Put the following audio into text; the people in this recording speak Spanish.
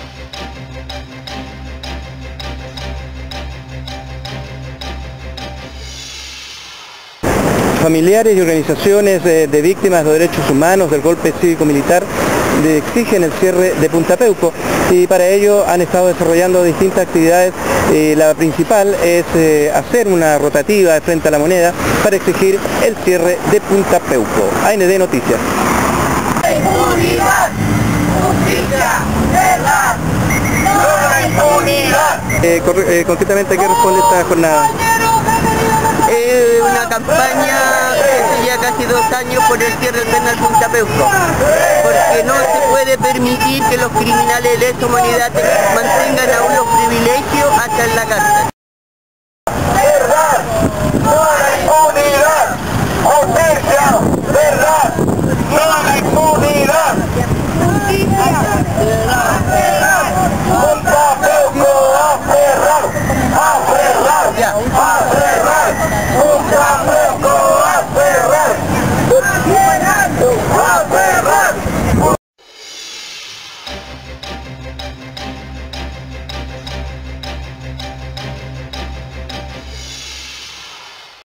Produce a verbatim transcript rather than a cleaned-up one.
Familiares y organizaciones de, de víctimas de derechos humanos del golpe cívico-militar exigen el cierre de Punta Peuco y para ello han estado desarrollando distintas actividades. Eh, la principal es eh, hacer una rotativa de frente a la moneda para exigir el cierre de Punta Peuco. A N D Noticias. ¡Impunidad! ¡Justicia! ¡Verdad! ¡No impunidad! Eh, eh, concretamente, ¿a qué responde esta jornada? Eh, una campaña que hace ya casi dos años por el cierre del penal Punta Peuco, porque no se puede permitir que los criminales de lesa humanidad mantengan aún los privilegios hasta en la cárcel. ¡Verdad! ¡No impunidad! ¡Justicia! ¡Verdad! ¡No impunidad! ¡Justicia! ¡Verdad!